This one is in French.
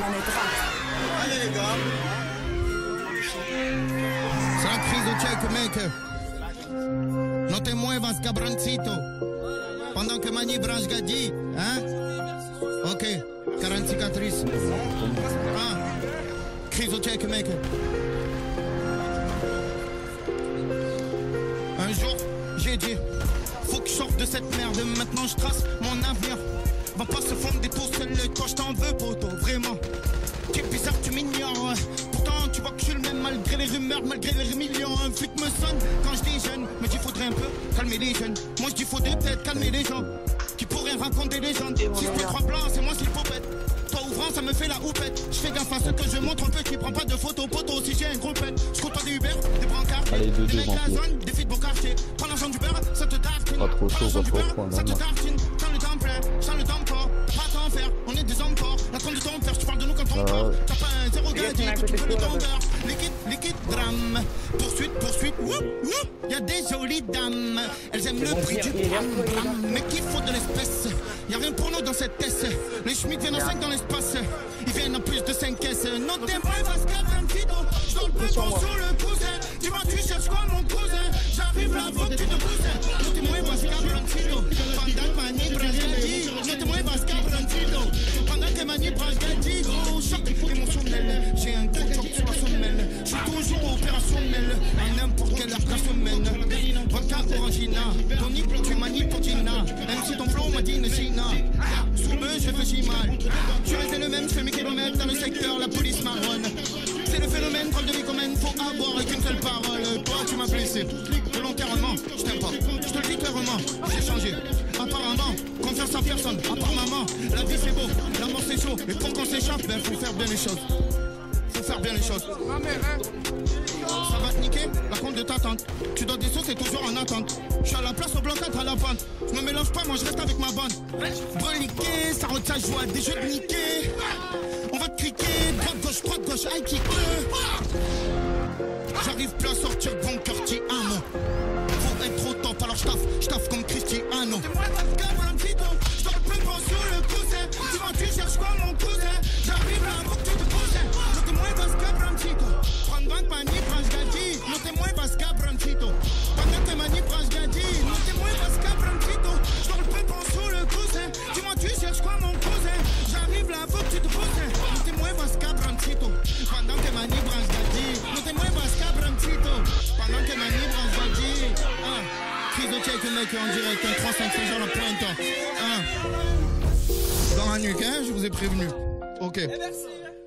reconnaîtra. Allez les gars. C'est la crise au check, mec. No te muevas, cabroncito. Pendant que Mani branche Gadi, hein? Ok, 40 cicatrices. Ah, crise au check, mec. Un jour, j'ai dit, faut que je sorte de cette merde. Maintenant, je trace mon avenir. Va pas se fondre des tours seuls quand je t'en veux, poto, vraiment. T'es bizarre, tu m'ignores. Pourtant, tu vois que je suis le même malgré les rumeurs, malgré les millions. Un flic me sonne quand je dis jeune. Me dit, faudrait un peu calmer les jeunes. Moi, je dis, faudrait peut-être calmer les gens qui pourraient raconter des légendes. Si je peux trois blancs, c'est moi qui le popette. Toi ouvrant, ça me fait la houppette. Je fais gaffe à ce que je montre un peu. Qui prend pas de photos, poteau. Si j'ai un groupette, je compte des Uber, des brancards, des mecs de la zone, des filles de beau quartier. Prends l'argent du beurre, ça te tartine. Pas trop Prends chaud, l'argent pas du trop beurre, froid, ça te non. tartine. Sans le temps plein, sans le temps fort. Pas t'en faire, on est des hommes forts. La trompe de ton père, tu parles de nous quand on part. T'as pas un zéro gadget, tu veux le tombeur. Liquide, drame. Poursuite, whoop, whoop. Y'a des jolies dames. Elles aiment le prix du bram. Mais qu'il faut de l'espèce. Y'a rien pour nous dans cette tête. Les schmitts viennent en 5 dans l'espace. Ils viennent en plus de 5 caisses. Notez-moi, vas un fido. J'donne le plus bon sur le cousin. Dis-moi, tu cherches quoi, mon cousin? J'arrive là, faut que tu te pousses. Notez-moi, vas un fido. Pendant que Mani branche Gadi. Notez-moi, vas un fido. Pendant que Mani branche Gadi. Gros choc émotionnel. J'ai un gros choc sur la semelle. J'suis toujours opérationnel. À n'importe quelle heure de la semaine. Vodka Orangina. Tonic, tu Mani Potina. Même si ton flow m'a dit une China. Sous eux, je fais mal. Je restais le même, je fais mes kilomètres dans le secteur, la police marronne. C'est le phénomène, drôle de vie commune, faut avoir qu'une seule parole. Toi, tu m'as blessé, volontairement, je t'aime pas. Je te le dis clairement, j'ai changé. Apparemment, confiance en personne, à part maman. La vie c'est beau, la mort c'est chaud. Et pour qu'on s'échappe, ben faut faire bien les choses. Faut faire bien les choses. Ça va te niquer, la compte de ta tante. Tu donnes des sauces, c'est toujours en attente. Je suis à la place au bloc 4 à la pente. Je me mélange pas, moi je reste avec ma bande. Reliqué, ça rend sa joie, des jeux de niquer. On va te criquer, droite gauche, aïe qui j'arrive plus à sortir de bon quartier, un mot. Faut être au top, alors j'taffe comme Cristiano. Dis-moi ta cabroncito, j'dors le plus bon sur le cousin. Dis-moi tu cherches quoi mon cousin? J'arrive là, faut que tu te poses. Notez-moi vas cabroncito. Pendant que Mani branche Gadi. Notez-moi vas cabroncito. Pendant que Mani branche Gadi. Notez-moi vas cabroncito. J'dors le plus bon sur le cousin. Dis-moi tu cherches quoi mon cousin? J'arrive là, faut que tu te poses. Notez-moi vas cabroncito. Pendant que Mani branche Gadi. Notez-moi vas cabroncito. Pendant que Mani branche Gadi. Crise au check, mec, en direct, un 3-5 genre la pointe. Dans la nuque, hein, je vous ai prévenu. Ok. Merci.